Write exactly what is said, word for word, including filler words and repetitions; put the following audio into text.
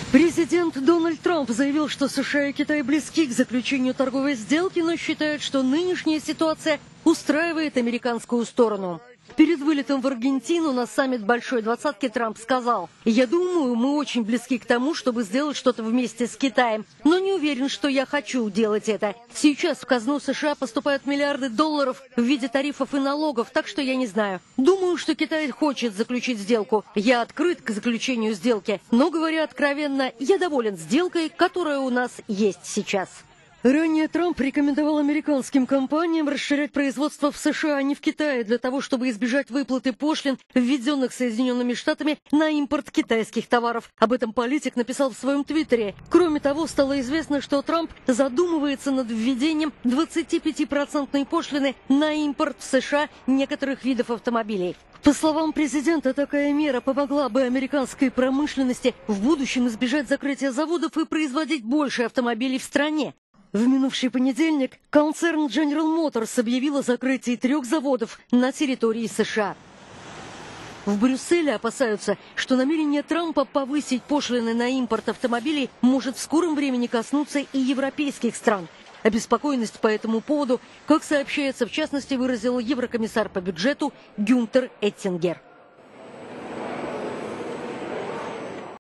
Президент Дональд Трамп заявил, что США и Китай близки к заключению торговой сделки, но считает, что нынешняя ситуация устраивает американскую сторону. Перед вылетом в Аргентину на саммит Большой Двадцатки Трамп сказал: «Я думаю, мы очень близки к тому, чтобы сделать что-то вместе с Китаем, но не уверен, что я хочу делать это. Сейчас в казну США поступают миллиарды долларов в виде тарифов и налогов, так что я не знаю. Думаю, что Китай хочет заключить сделку. Я открыт к заключению сделки, но, говоря откровенно, я доволен сделкой, которая у нас есть сейчас». Ранее Трамп рекомендовал американским компаниям расширять производство в США, а не в Китае, для того, чтобы избежать выплаты пошлин, введенных Соединенными Штатами на импорт китайских товаров. Об этом политик написал в своем твиттере. Кроме того, стало известно, что Трамп задумывается над введением двадцатипятипроцентной пошлины на импорт в США некоторых видов автомобилей. По словам президента, такая мера помогла бы американской промышленности в будущем избежать закрытия заводов и производить больше автомобилей в стране. В минувший понедельник концерн General Motors объявил о закрытии трех заводов на территории США. В Брюсселе опасаются, что намерение Трампа повысить пошлины на импорт автомобилей может в скором времени коснуться и европейских стран. Обеспокоенность по этому поводу, как сообщается, в частности, выразил еврокомиссар по бюджету Гюнтер Эттингер.